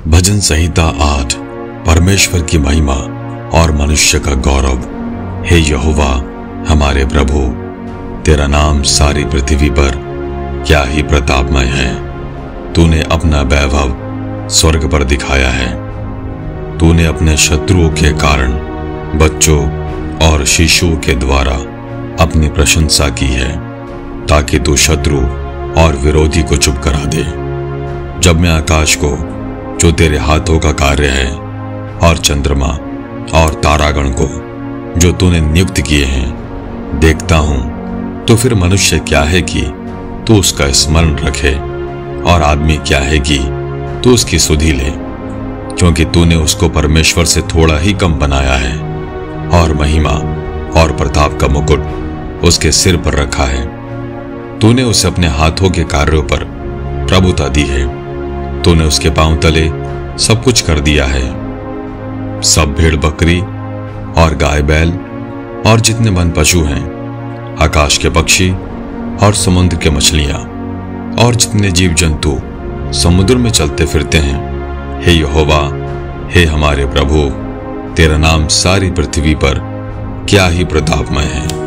भजन संहिता 8। परमेश्वर की महिमा और मनुष्य का गौरव। हे यहोवा हमारे प्रभु, तेरा नाम सारी पृथ्वी पर क्या ही प्रतापमय है। तूने अपना वैभव स्वर्ग पर दिखाया है। तूने अपने शत्रुओं के कारण बच्चों और शिशुओं के द्वारा अपनी प्रशंसा की है, ताकि तू शत्रु और विरोधी को चुप करा दे। जब मैं आकाश को, जो तेरे हाथों का कार्य है, और चंद्रमा और तारागण को, जो तूने नियुक्त किए हैं, देखता हूं, तो फिर मनुष्य क्या है कि तू उसका स्मरण रखे, और आदमी क्या है कि तू उसकी सुधि ले। क्योंकि तूने उसको परमेश्वर से थोड़ा ही कम बनाया है, और महिमा और प्रताप का मुकुट उसके सिर पर रखा है। तूने उसे अपने हाथों के कार्यों पर प्रभुता दी है। तूने उसके पांव तले सब कुछ कर दिया है। सब भेड़ बकरी और गाय बैल और जितने वन पशु हैं, आकाश के पक्षी और समुद्र के मछलियां और जितने जीव जंतु समुद्र में चलते फिरते हैं, हे यहोवा, हे हमारे प्रभु, तेरा नाम सारी पृथ्वी पर क्या ही प्रतापमय है।